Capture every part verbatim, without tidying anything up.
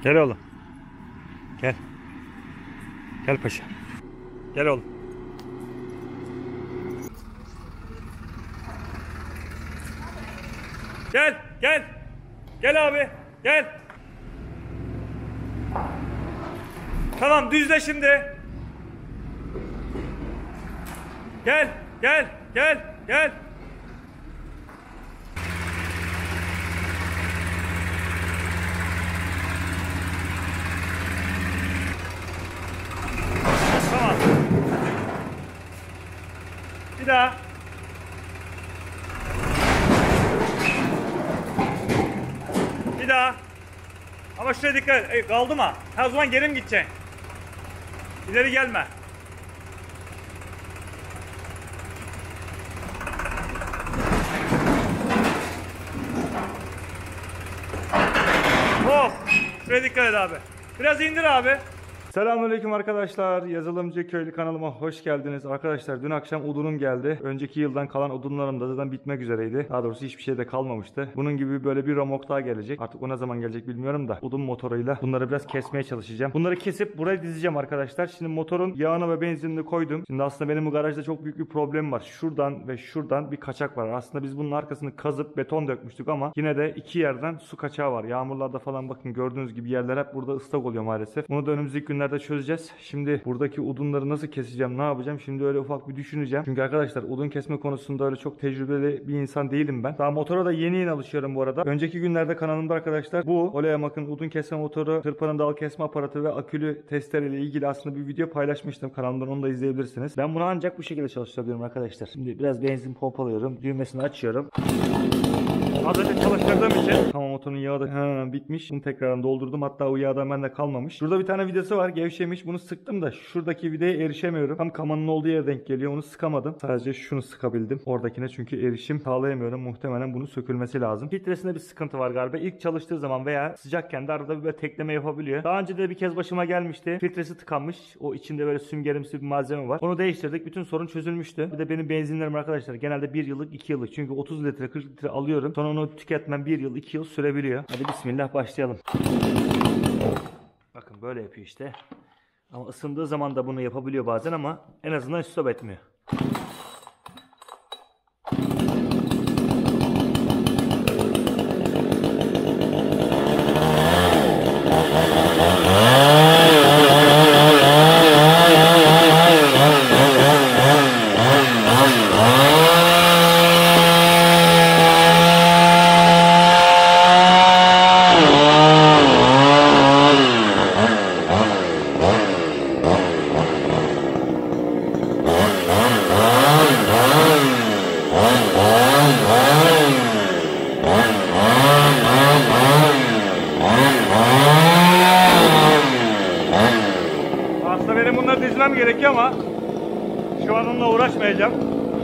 Gel oğlum. Gel. Gel paşa. Gel oğlum. Gel, gel. Gel abi, gel. Tamam, düzle şimdi. Gel, gel, gel, gel. Tamam. Bir daha. Bir daha. Ama şuraya dikkat et. Ey, kaldı mı? Ha, o zaman geri mi gideceksin? İleri gelme. Hop. Şuraya dikkat et abi. Biraz indir abi. Selamünaleyküm arkadaşlar. Yazılımcı Köylü kanalıma hoş geldiniz. Arkadaşlar dün akşam odunum geldi. Önceki yıldan kalan odunlarım da zaten bitmek üzereydi. Daha doğrusu hiçbir şey de kalmamıştı. Bunun gibi böyle bir remork daha gelecek. Artık o ne zaman gelecek bilmiyorum da. Odun motoruyla bunları biraz kesmeye çalışacağım. Bunları kesip buraya dizeceğim arkadaşlar. Şimdi motorun yağını ve benzinini koydum. Şimdi aslında benim bu garajda çok büyük bir problem var. Şuradan ve şuradan bir kaçak var. Aslında biz bunun arkasını kazıp beton dökmüştük ama yine de iki yerden su kaçağı var. Yağmurlarda falan bakın gördüğünüz gibi yerler hep burada ıslak oluyor maalesef. Bunu da önümüzdeki günlerde çözeceğiz. Şimdi buradaki odunları nasıl keseceğim, ne yapacağım? Şimdi öyle ufak bir düşüneceğim. Çünkü arkadaşlar odun kesme konusunda öyle çok tecrübeli bir insan değilim ben. Daha motora da yeni yeni alışıyorum bu arada. Önceki günlerde kanalımda arkadaşlar bu Oleamak'ın odun kesme motoru, tırpanın dal kesme aparatı ve akülü testere ile ilgili aslında bir video paylaşmıştım. Kanalımdan onu da izleyebilirsiniz. Ben bunu ancak bu şekilde çalıştırabiliyorum arkadaşlar. Şimdi biraz benzin pompalıyorum. Düğmesini açıyorum. Az önce çalıştırdığım için tamam, motorun yağı da he, bitmiş. Bunu tekrardan doldurdum. Hatta o yağdan bende kalmamış. Şurada bir tane vidası var. Gevşemiş. Bunu sıktım da şuradaki vidaya erişemiyorum. Tam kamanın olduğu yere denk geliyor. Onu sıkamadım. Sadece şunu sıkabildim. Oradakine çünkü erişim sağlayamıyorum. Muhtemelen bunun sökülmesi lazım. Filtresinde bir sıkıntı var galiba. İlk çalıştığı zaman veya sıcakken de arada bir böyle tekleme yapabiliyor. Daha önce de bir kez başıma gelmişti. Filtresi tıkanmış. O içinde böyle süngerimsi bir malzeme var. Onu değiştirdik. Bütün sorun çözülmüştü. Bir de benim benzinlerim arkadaşlar genelde bir yıllık iki yıllık. Çünkü otuz litre kırk litre alıyorum. Sonra onu tüketmem bir yıl iki yıl sürebiliyor. Hadi bismillah başlayalım. Bakın böyle yapıyor işte. Ama ısındığı zaman da bunu yapabiliyor bazen ama en azından stop etmiyor. Aslında benim bunları dizmem gerekiyor ama şu an onunla uğraşmayacağım.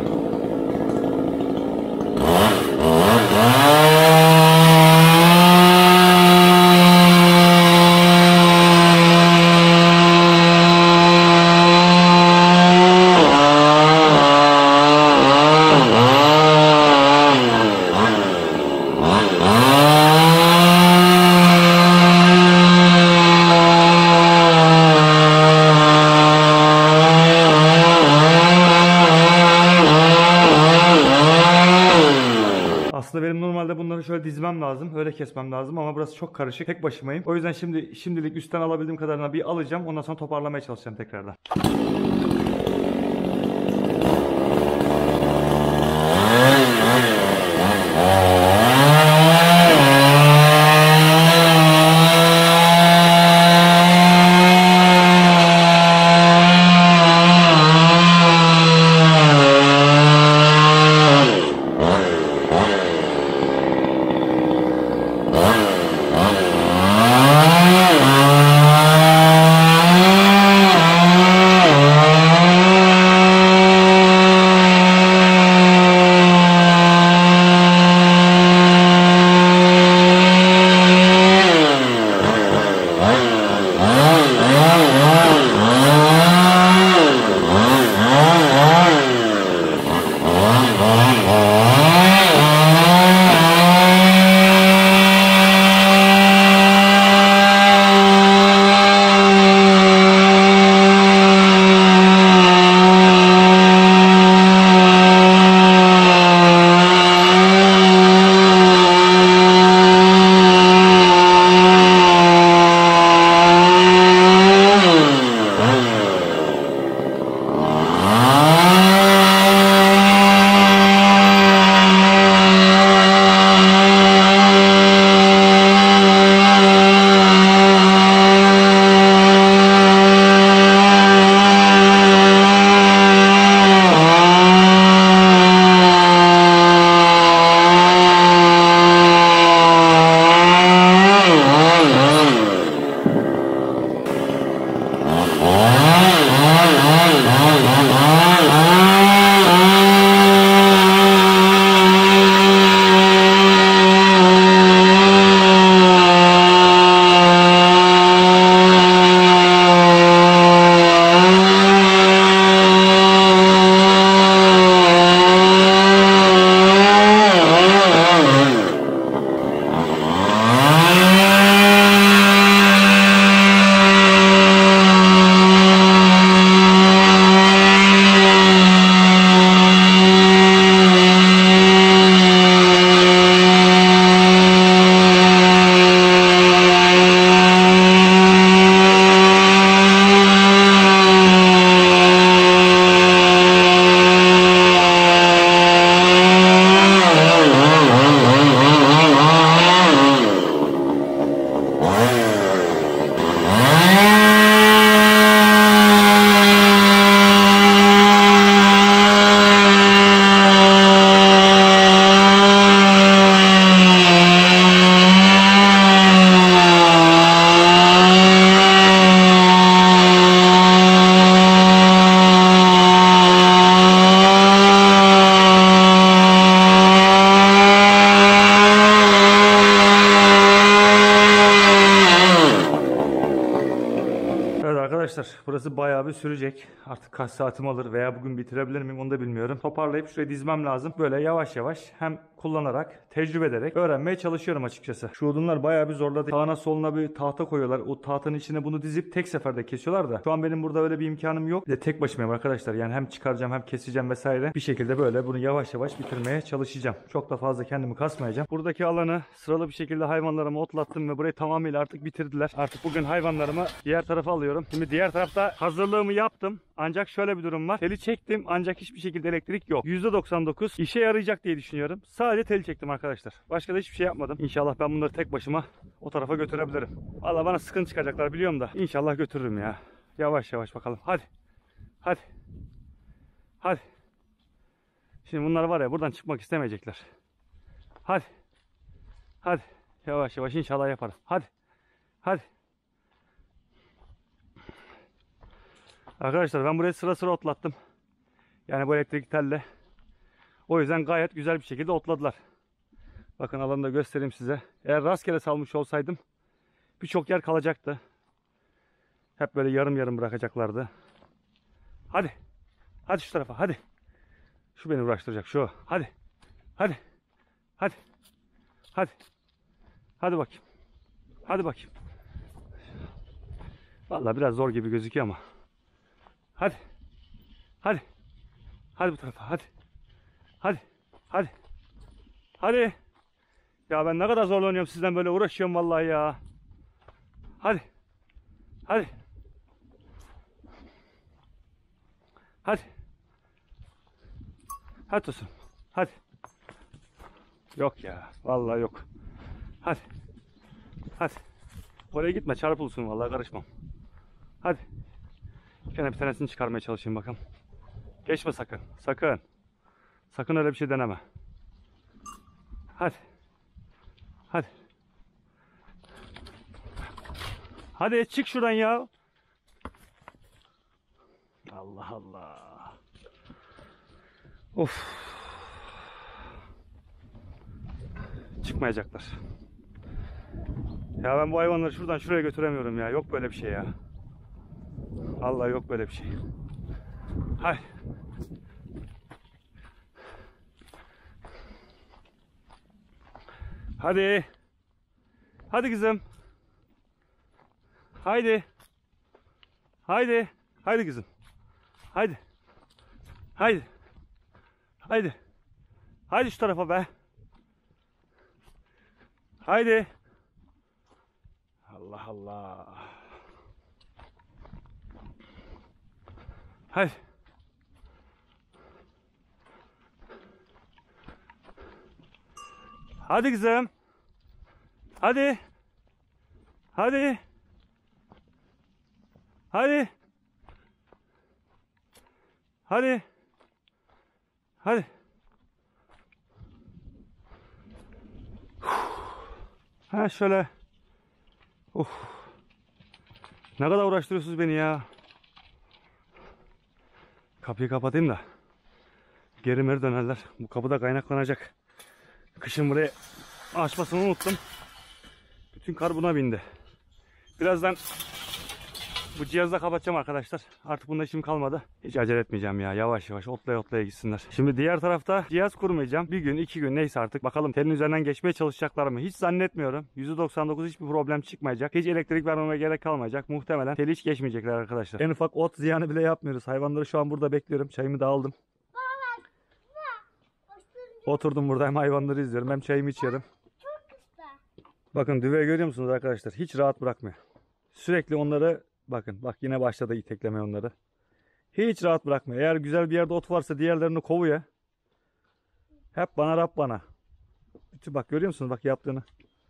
Aslında benim normalde bunları şöyle dizmem lazım, öyle kesmem lazım ama burası çok karışık, tek başımayım. O yüzden şimdi şimdilik üstten alabildiğim kadarına bir alacağım, ondan sonra toparlamaya çalışacağım tekrardan. Arkadaşlar burası bayağı bir sürecek. Artık kaç saatim alır veya bugün bitirebilir miyim onu da bilmiyorum. Toparlayıp şuraya dizmem lazım. Böyle yavaş yavaş hem kullanarak, tecrübe ederek öğrenmeye çalışıyorum açıkçası. Şu odunlar bayağı bir zorladı. Sağına soluna bir tahta koyuyorlar. O tahtanın içine bunu dizip tek seferde kesiyorlar da. Şu an benim burada öyle bir imkanım yok. Bir de tek başımayım arkadaşlar. Yani hem çıkaracağım hem keseceğim vesaire. Bir şekilde böyle bunu yavaş yavaş bitirmeye çalışacağım. Çok da fazla kendimi kasmayacağım. Buradaki alanı sıralı bir şekilde hayvanlarımı otlattım ve burayı tamamıyla artık bitirdiler. Artık bugün hayvanlarımı diğer tarafa alıyorum. Şimdi diğer tarafta hazırlığımı yaptım. Ancak şöyle bir durum var. Teli çektim ancak hiçbir şekilde elektrik yok. yüzde doksan dokuz işe yarayacak diye düşünüyorum. Sadece teli çektim arkadaşlar. Başka da hiçbir şey yapmadım. İnşallah ben bunları tek başıma o tarafa götürebilirim. Valla bana sıkıntı çıkacaklar biliyorum da. İnşallah götürürüm ya. Yavaş yavaş bakalım. Hadi. Hadi. Hadi. Şimdi bunlar var ya buradan çıkmak istemeyecekler. Hadi. Hadi. Yavaş yavaş inşallah yaparım. Hadi. Hadi. Arkadaşlar ben burayı sıra sıra otlattım. Yani bu elektrik telle. O yüzden gayet güzel bir şekilde otladılar. Bakın alanı da göstereyim size. Eğer rastgele salmış olsaydım birçok yer kalacaktı. Hep böyle yarım yarım bırakacaklardı. Hadi. Hadi şu tarafa hadi. Şu beni uğraştıracak şu. Hadi. Hadi. Hadi. Hadi. Hadi bakayım. Hadi bakayım. Vallahi biraz zor gibi gözüküyor ama. Hadi. Hadi. Hadi bu tarafa hadi. Hadi. Hadi. Hadi. Ya ben ne kadar zorlanıyorum sizden böyle uğraşıyorum vallahi ya. Hadi. Hadi. Hadi. Hadi Tosun. Hadi. Yok ya. Vallahi yok. Hadi. Hadi. Oraya gitme çarpılsın vallahi karışmam. Hadi. Gene bir tanesini çıkarmaya çalışayım bakalım. Geçme sakın. Sakın. Sakın öyle bir şey deneme. Hadi. Hadi. Hadi çık şuradan ya. Allah Allah. Of. Çıkmayacaklar. Ya ben bu hayvanları şuradan şuraya götüremiyorum ya. Yok böyle bir şey ya. Allah yok böyle bir şey. Hay. Hadi. Hadi kızım. Haydi. Haydi. Haydi kızım. Haydi. Haydi. Haydi. Haydi şu tarafa be. Haydi. Allah Allah. Haydi. Hadi kızım. Hadi. Hadi. Hadi. Hadi. Hadi. Ha şöyle. Of. Ne kadar uğraştırıyorsunuz beni ya. Kapıyı kapatayım da. Geri meri dönerler. Bu kapıda kaynaklanacak. Kışın buraya açmasını unuttum. Bütün kar buna bindi. Birazdan bu cihazı da kapatacağım arkadaşlar. Artık bunda işim kalmadı. Hiç acele etmeyeceğim ya. Yavaş yavaş otlaya otlaya gitsinler. Şimdi diğer tarafta cihaz kurmayacağım. Bir gün iki gün neyse artık. Bakalım telin üzerinden geçmeye çalışacaklar mı? Hiç zannetmiyorum. yüzde doksan dokuz hiçbir problem çıkmayacak. Hiç elektrik vermeme gerek kalmayacak. Muhtemelen teli hiç geçmeyecekler arkadaşlar. En ufak ot ziyanı bile yapmıyoruz. Hayvanları şu an burada bekliyorum. Çayımı da aldım. Oturdum burada hem hayvanları izliyorum hem çayımı içiyorum. Bakın düveyi görüyor musunuz arkadaşlar? Hiç rahat bırakmıyor. Sürekli onları bakın bak yine başladı iteklemeye onları. Hiç rahat bırakmıyor. Eğer güzel bir yerde ot varsa diğerlerini kovuyor. Hep bana Rab bana. Bütün bak görüyor musunuz bak yaptığını.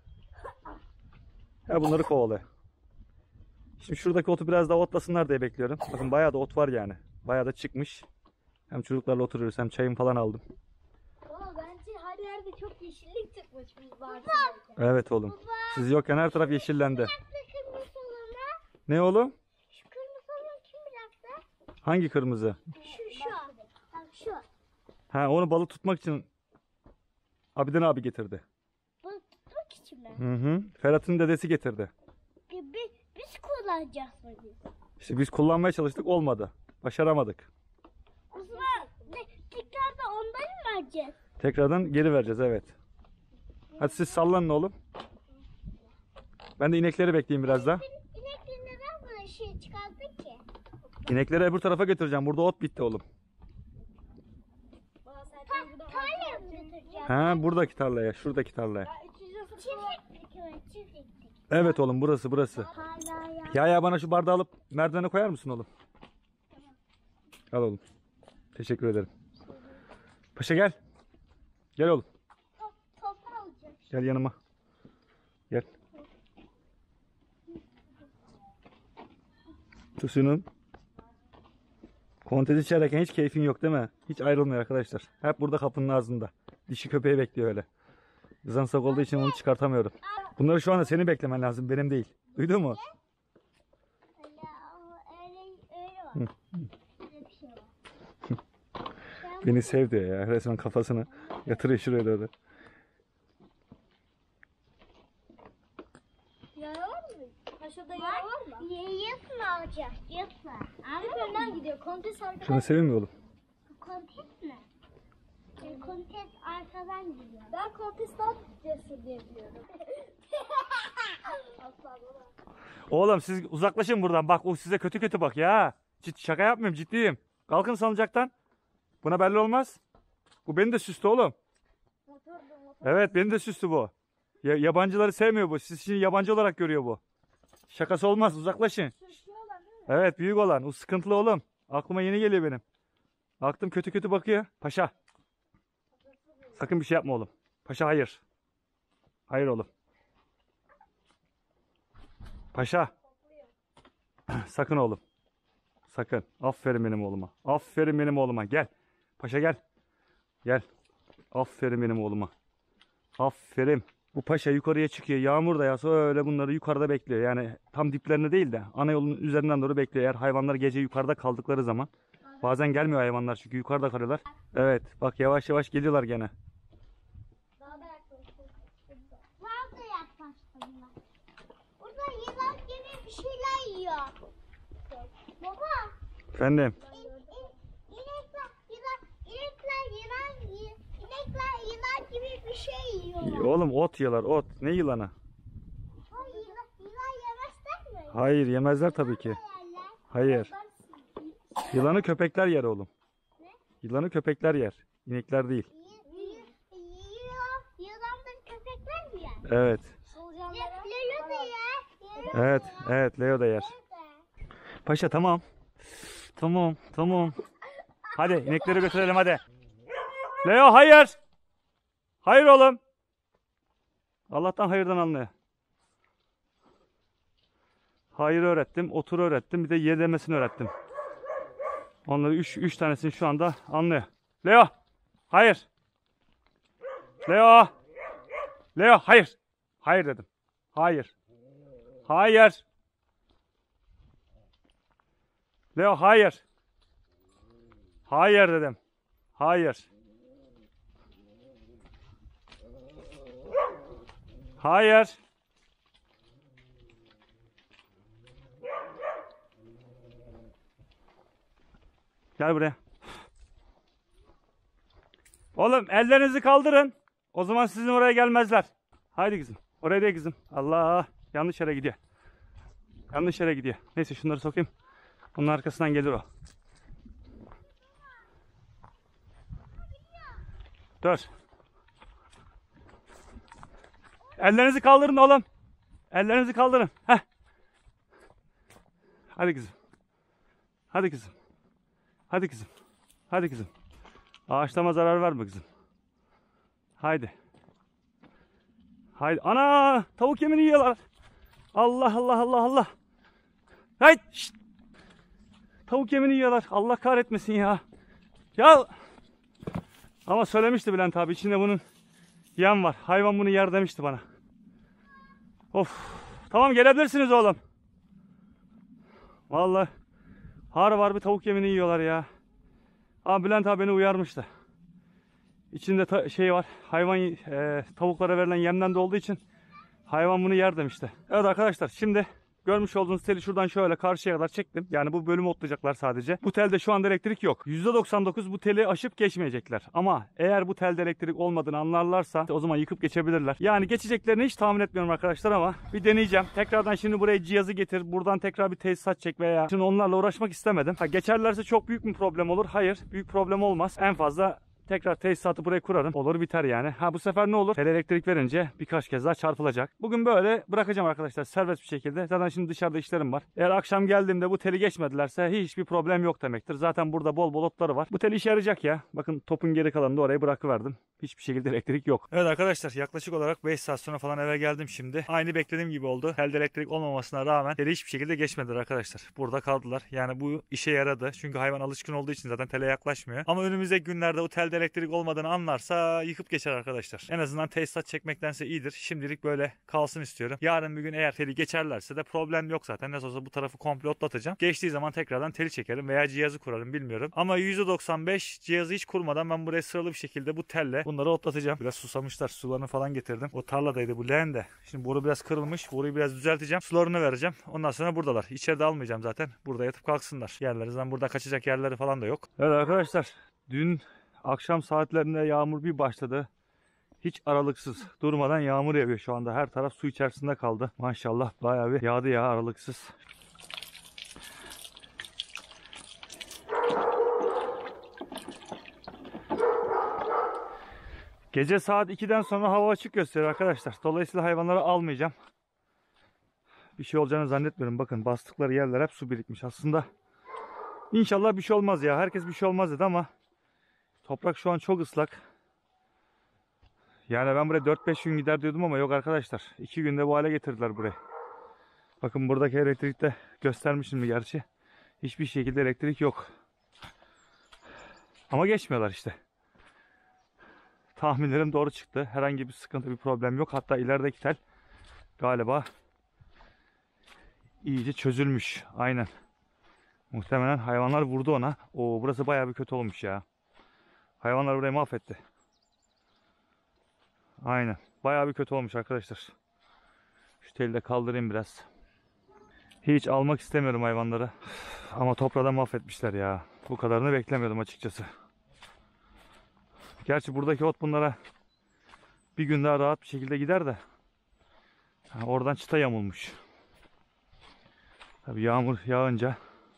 Hep bunları kovalıyor. Şimdi şuradaki otu biraz daha otlasınlar diye bekliyorum. Bakın bayağı da ot var yani. Bayağı da çıkmış. Hem çocuklarla oturuyoruz hem çayım falan aldım. Baba bence her yerde çok yeşillik çıkmış biz varken. Evet oğlum. Baba. Siz yokken her taraf yeşillendi. Ne oğlum? Şu kırmızı olan kim bıraktı? Hangi kırmızı? Şu şu. Bak şu. Ha onu balık tutmak için Abiden abi getirdi. Balık tutmak için mi? Hı hı. Ferhat'ın dedesi getirdi. Biz, biz kullanacağız mı biz? İşte biz kullanmaya çalıştık, olmadı. Başaramadık. O zaman ne, tekrar da ondan mı vereceğiz? Tekrardan geri vereceğiz, evet. Hadi siz sallanın oğlum. Ben de inekleri bekleyeyim biraz daha. İnekleri neden böyle şey çıkardık ki? İnekleri öbür tarafa götüreceğim. Burada ot bitti oğlum. Ta tarlaya mı götüreceğiz? Ha, buradaki tarlaya, şuradaki tarlaya. Çiftliktik mi? Çiftliktik. Evet oğlum, burası burası. Tarlaya. Ya ya bana şu bardağı alıp merdivene koyar mısın oğlum? Al oğlum. Teşekkür ederim. Paşa gel. Gel oğlum. Top, top alacağız. Gel yanıma. Gel. Tusunum. Kontezi içerken hiç keyfin yok değil mi? Hiç ayrılmıyor arkadaşlar. Hep burada kapının ağzında. Dişi köpeği bekliyor öyle. Kızansak olduğu için onu çıkartamıyorum. Bunları şu anda seni beklemen lazım, benim değil. Duydun mu? Öyle, öyle, öyle var. Öyle bir şey var. Beni sev diyor ya. Resmen kafasını yatırıyor şuraya doğru. Yara var mı? Paşa'da yara var mı? Yatma alacak. Yatma. Hep önden gidiyor. Kontes arkadan. Şunu seveyim mi oğlum? Kontes mi? E, Kontes arkadan gidiyor. Ben kontes daha cesur diye biliyorum. Asla baba. Oğlum siz uzaklaşın buradan. Bak o size kötü kötü bak ya. Cid, şaka yapmıyorum, ciddiyim. Kalkın salıncaktan. Buna belli olmaz. Bu beni de süstü oğlum. Motor da motor. Evet, beni de süstü bu. Ya, yabancıları sevmiyor bu. Siz şimdi yabancı olarak görüyor bu. Şakası olmaz, uzaklaşın. Sürüşüyorlar değil mi? Evet, büyük olan. O sıkıntılı oğlum. Aklıma yeni geliyor benim. Aklım kötü kötü bakıyor. Paşa. Sakın bir şey yapma oğlum. Paşa hayır. Hayır oğlum. Paşa. Sakın oğlum. Sakın. Aferin benim oğluma. Aferin benim oğluma. Gel. Paşa gel. Gel. Aferin benim oğluma. Aferin. Bu paşa yukarıya çıkıyor. Yağmur da yağsa öyle bunları yukarıda bekliyor. Yani tam diplerine değil de ana yolun üzerinden doğru bekliyor. Eğer hayvanlar gece yukarıda kaldıkları zaman. Bazen gelmiyor hayvanlar çünkü yukarıda kalıyorlar. Evet. Bak yavaş yavaş geliyorlar gene. Daha da yaklaştım. Daha da yaklaştım ben. Burada yılan gibi bir şeyler yiyor. Baba. Efendim. İn, in, inekler, yılan, inekler, yılan, yi- inekler, yılan gibi bir şey yiyorlar. Oğlum ot yiyorlar, ot. Ne yılanı? Ha, yılan, yılan yemezler mi? Hayır, yemezler tabii ki. Yerler. Hayır. Ben- Yılanı köpekler yer oğlum. Yılanı köpekler yer. İnekler değil. yi- yi- Yiyor. Yılandan köpekler mi yer? Evet. Lelo da yer. Evet, evet. Leo da yer. Paşa tamam. Tamam, tamam. Hadi inekleri götürelim hadi. Leo hayır. Hayır oğlum. Allah'tan hayırdan anlıyor. Hayır öğrettim, otur öğrettim, bir de ye demesini öğrettim. Onları üç, üç tanesini şu anda anlıyor. Leo, hayır. Leo, Leo, hayır. Hayır dedim. Hayır. Hayır. Leo, hayır. Hayır dedim. Hayır. Hayır. Gel buraya. Oğlum ellerinizi kaldırın. O zaman sizin oraya gelmezler. Haydi kızım. Oraya değil kızım. Allah. Yanlış yere gidiyor. Yanlış yere gidiyor. Neyse şunları sokayım. Bunun arkasından gelir o. Dur. Ellerinizi kaldırın oğlum. Ellerinizi kaldırın. Heh. Hadi kızım. Hadi kızım. Hadi kızım. Hadi kızım. Ağaçlama zarar verme kızım. Haydi. Haydi. Ana! Tavuk yemini yiyorlar. Allah Allah Allah Allah. Haydi. Şşt. Tavuk yemini yiyorlar. Allah kahretmesin ya. Ya. Ama söylemişti Bülent abi. İçinde bunun yem var. Hayvan bunu yer demişti bana. Of. Tamam gelebilirsiniz oğlum. Vallahi har var bir tavuk yemini yiyorlar ya. Ama Bülent abi beni uyarmıştı. İçinde şey var. Hayvan e, tavuklara verilen yemden de olduğu için hayvan bunu yer demişti. Evet arkadaşlar şimdi görmüş olduğunuz teli şuradan şöyle karşıya kadar çektim. Yani bu bölümü otlayacaklar sadece. Bu telde şu anda elektrik yok. yüzde doksan dokuz bu teli aşıp geçmeyecekler. Ama eğer bu telde elektrik olmadığını anlarlarsa o zaman yıkıp geçebilirler. Yani geçeceklerini hiç tahmin etmiyorum arkadaşlar ama bir deneyeceğim. Tekrardan şimdi buraya cihazı getir. Buradan tekrar bir tesisat çek veya şimdi onlarla uğraşmak istemedim. Ha, geçerlerse çok büyük bir problem olur. Hayır, büyük problem olmaz. En fazla tekrar tesisatı buraya kurarım. Olur biter yani. Ha bu sefer ne olur? Tel elektrik verince birkaç kez daha çarpılacak. Bugün böyle bırakacağım arkadaşlar serbest bir şekilde. Zaten şimdi dışarıda işlerim var. Eğer akşam geldiğimde bu teli geçmedilerse hiçbir problem yok demektir. Zaten burada bol bol otları var. Bu tel işe yarayacak ya. Bakın topun geri kalanını da oraya bırakıverdim. Hiçbir şekilde elektrik yok. Evet arkadaşlar yaklaşık olarak beş saat sonra falan eve geldim şimdi. Aynı beklediğim gibi oldu. Telde elektrik olmamasına rağmen teli hiçbir şekilde geçmediler arkadaşlar. Burada kaldılar. Yani bu işe yaradı. Çünkü hayvan alışkın olduğu için zaten tele yaklaşmıyor. Ama önümüzdeki günlerde o telde elektrik olmadığını anlarsa yıkıp geçer arkadaşlar. En azından tesisat çekmektense iyidir. Şimdilik böyle kalsın istiyorum. Yarın bir gün eğer teli geçerlerse de problem yok zaten. Nasıl olsa bu tarafı komple otlatacağım. Geçtiği zaman tekrardan teli çekerim veya cihazı kurarım bilmiyorum. Ama yüzde doksan beş cihazı hiç kurmadan ben buraya sıralı bir şekilde bu telle bunları otlatacağım. Biraz susamışlar. Sularını falan getirdim. O tarladaydı bu leğen de. Şimdi boru biraz kırılmış. Boruyu biraz düzelteceğim. Sularını vereceğim. Ondan sonra buradalar. İçeride almayacağım zaten. Burada yatıp kalksınlar. Yerlerinden burada kaçacak yerleri falan da yok. Evet arkadaşlar. Dün akşam saatlerinde yağmur bir başladı. Hiç aralıksız durmadan yağmur yağıyor şu anda. Her taraf su içerisinde kaldı. Maşallah bayağı bir yağdı ya aralıksız. Gece saat ikiden sonra hava açık gösteriyor arkadaşlar. Dolayısıyla hayvanları almayacağım. Bir şey olacağını zannetmiyorum. Bakın bastıkları yerler hep su birikmiş. Aslında İnşallah bir şey olmaz ya. Herkes bir şey olmaz dedi ama toprak şu an çok ıslak. Yani ben buraya dört beş gün gider diyordum ama yok arkadaşlar. iki günde bu hale getirdiler burayı. Bakın buradaki elektrikte göstermişim mi gerçi. Hiçbir şekilde elektrik yok. Ama geçmiyorlar işte. Tahminlerim doğru çıktı. Herhangi bir sıkıntı, bir problem yok. Hatta ilerideki tel galiba iyice çözülmüş. Aynen. Muhtemelen hayvanlar vurdu ona. Oo, burası bayağı bir kötü olmuş ya. Hayvanlar burayı mahvetti. Aynen. Bayağı bir kötü olmuş arkadaşlar. Şu teli de kaldırayım biraz. Hiç almak istemiyorum hayvanları. Ama toprağı mahvetmişler ya. Bu kadarını beklemiyordum açıkçası. Gerçi buradaki ot bunlara bir gün daha rahat bir şekilde gider de. Oradan çıta yamulmuş. Tabii yağmur yağınca.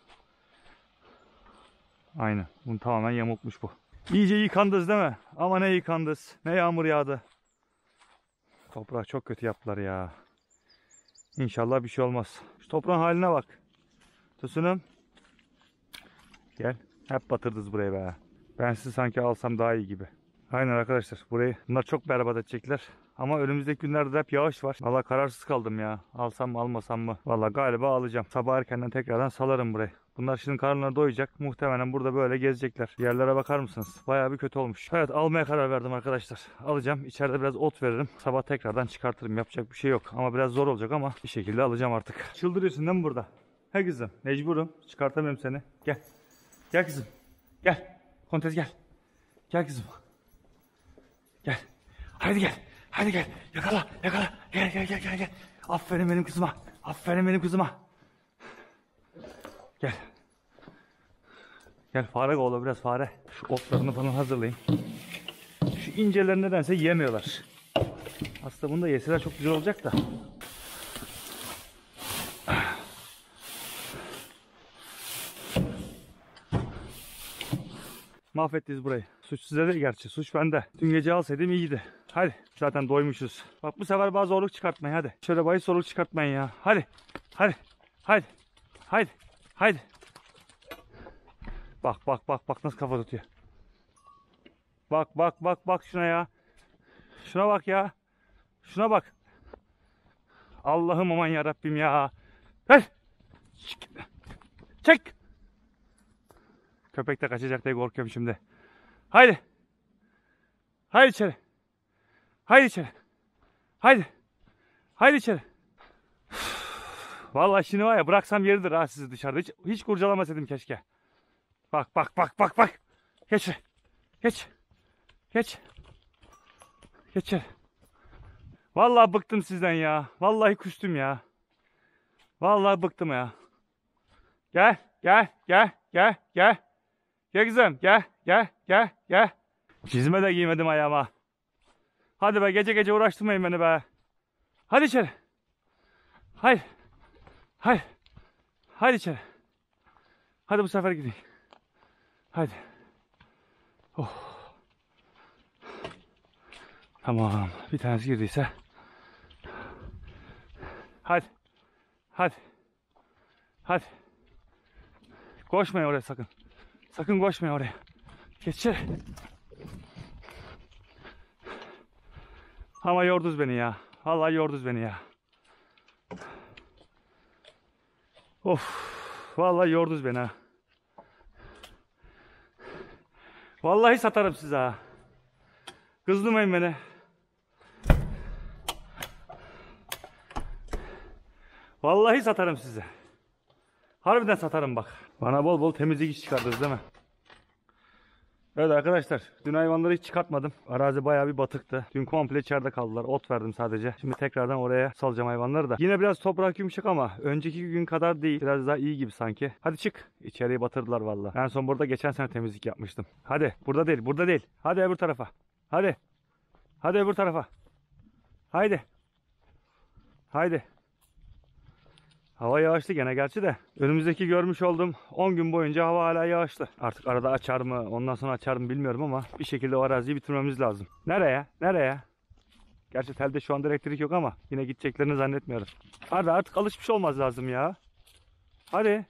Aynen. Bunu tamamen yamultmuş bu. İyice yıkandız değil mi? Ama ne yıkandız. Ne yağmur yağdı. Toprağı çok kötü yaptılar ya. İnşallah bir şey olmaz. Şu toprağın haline bak. Tosunum. Gel. Hep batırdınız burayı be. Ben sizi sanki alsam daha iyi gibi. Aynen arkadaşlar. Burayı bunlar çok berbat edecekler. Ama önümüzdeki günlerde hep yağış var. Valla kararsız kaldım ya. Alsam mı almasam mı? Valla galiba alacağım. Sabah erkenden tekrardan salarım burayı. Bunlar şimdi karnları doyacak. Muhtemelen burada böyle gezecekler. Yerlere bakar mısınız? Bayağı bir kötü olmuş. Evet almaya karar verdim arkadaşlar. Alacağım. İçeride biraz ot veririm. Sabah tekrardan çıkartırım. Yapacak bir şey yok. Ama biraz zor olacak ama bir şekilde alacağım artık. Çıldırıyorsun değil mi burada? He kızım. Mecburum. Çıkartamıyorum seni. Gel. Gel kızım. Gel. Kontes gel. Gel kızım. Gel. Haydi gel. Haydi gel. Yakala. Yakala. Gel gel gel gel. gel. Aferin benim kızıma. Aferin benim kızıma. Gel. Gel fare kovala biraz fare. Şu otlarını falan hazırlayayım. Şu inceleri nedense yemiyorlar. Aslında bunu da yeseler çok güzel olacak da. Mahvettiniz burayı. Suç size değil gerçi. Suç bende. Dün gece alsaydım iyiydi. Hadi. Zaten doymuşuz. Bak bu sefer bazı zorluk çıkartmayın hadi. Şöyle bahis zorluk çıkartmayın ya. Hadi. Hadi. Hadi. Hadi. Hadi. Bak bak bak bak nasıl kafa tutuyor. Bak bak bak bak şuna ya. Şuna bak ya. Şuna bak. Allah'ım aman yarabbim ya. Hey. Çek. Köpek de kaçacak diye korkuyorum şimdi. Haydi. Haydi içeri. Haydi içeri. Haydi. Haydi içeri. Vallahi şimdi var ya bıraksam yeridir ha sizi dışarıda. Hiç, hiç kurcalamasaydım keşke. Bak bak bak bak bak. Geç. Geç. Geç. Geç. Vallahi bıktım sizden ya. Vallahi küstüm ya. Vallahi bıktım ya. Gel, gel, gel, gel, gel. Gel kızım, gel, gel, gel, gel. Çizme de giymedim ayağıma. Hadi be, gece gece uğraştırmayın beni be. Hadi içeri. Hayır. Hayır. Hadi içeri. Hadi bu sefer gideyim. Hadi. Oh. Tamam. Bir tanesi girdiyse. Hadi. Hadi. Hadi. Koşmayın oraya sakın. Sakın koşmayın oraya. Geç içeri. Ama yordunuz beni ya. Vallahi yordunuz beni ya. Of. Vallahi yordunuz beni ha. Vallahi satarım size ha. Kızdırmayın beni. Vallahi satarım size. Harbiden satarım bak. Bana bol bol temizlik iş çıkardınız değil mi? Evet arkadaşlar, dün hayvanları hiç çıkartmadım. Arazi bayağı bir batıktı. Dün komple içeride kaldılar. Ot verdim sadece. Şimdi tekrardan oraya salacağım hayvanları da. Yine biraz toprak yumuşak ama önceki gün kadar değil. Biraz daha iyi gibi sanki. Hadi çık. İçeriye batırdılar vallahi. En son burada geçen sene temizlik yapmıştım. Hadi, burada değil, burada değil. Hadi öbür tarafa. Hadi. Hadi öbür tarafa. Haydi. Haydi. Hava yağışlı gene gerçi de. Önümüzdeki görmüş olduğum on gün boyunca hava hala yağışlı. Artık arada açar mı, ondan sonra açar mı bilmiyorum ama bir şekilde o araziyi bitirmemiz lazım. Nereye? Nereye? Gerçi telde şu anda elektrik yok ama yine gideceklerini zannetmiyorum. Hadi artık alışmış olmaz lazım ya. Hadi.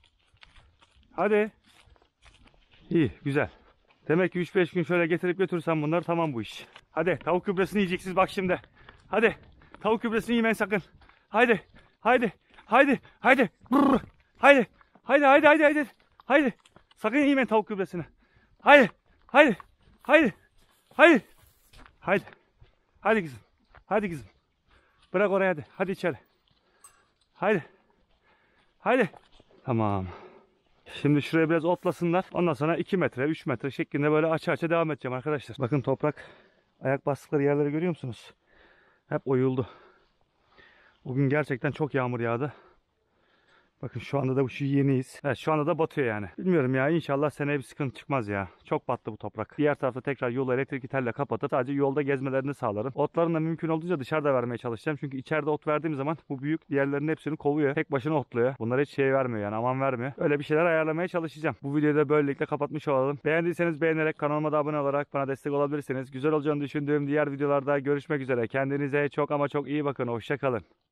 Hadi. İyi, güzel. Demek ki üç beş gün şöyle getirip götürsem bunları tamam bu iş. Hadi tavuk gübresini yiyeceksiniz bak şimdi. Hadi. Tavuk gübresini yemeyin sakın. Haydi. Haydi. Haydi, haydi, brrr, haydi, haydi, haydi, haydi, haydi, haydi. Sakın yemeyin tavuk gübresini. Haydi, haydi, haydi, haydi, haydi, haydi kızım, hadi kızım. Bırak oraya hadi, hadi içeri. Haydi, haydi. Tamam. Şimdi şuraya biraz otlasınlar. Ondan sonra iki metre, üç metre şeklinde böyle aça aça devam edeceğim arkadaşlar. Bakın toprak, ayak bastıkları yerleri görüyor musunuz? Hep oyuldu. Bugün gerçekten çok yağmur yağdı. Bakın şu anda da şu yeniyiz. Evet şu anda da batıyor yani. Bilmiyorum ya inşallah seneye bir sıkıntı çıkmaz ya. Çok battı bu toprak. Diğer tarafta tekrar yolu elektrik telle kapatıp sadece yolda gezmelerini sağlarım. Otlarını da mümkün olduğunca dışarıda vermeye çalışacağım. Çünkü içeride ot verdiğim zaman bu büyük diğerlerinin hepsini kovuyor. Tek başına otluyor. Bunlara hiç şey vermiyor yani aman vermiyor. Öyle bir şeyler ayarlamaya çalışacağım. Bu videoyu da böylelikle kapatmış olalım. Beğendiyseniz beğenerek kanalıma da abone olarak bana destek olabilirsiniz. Güzel olacağını düşündüğüm diğer videolarda görüşmek üzere. Kendinize çok ama çok iyi bakın. Hoşça kalın.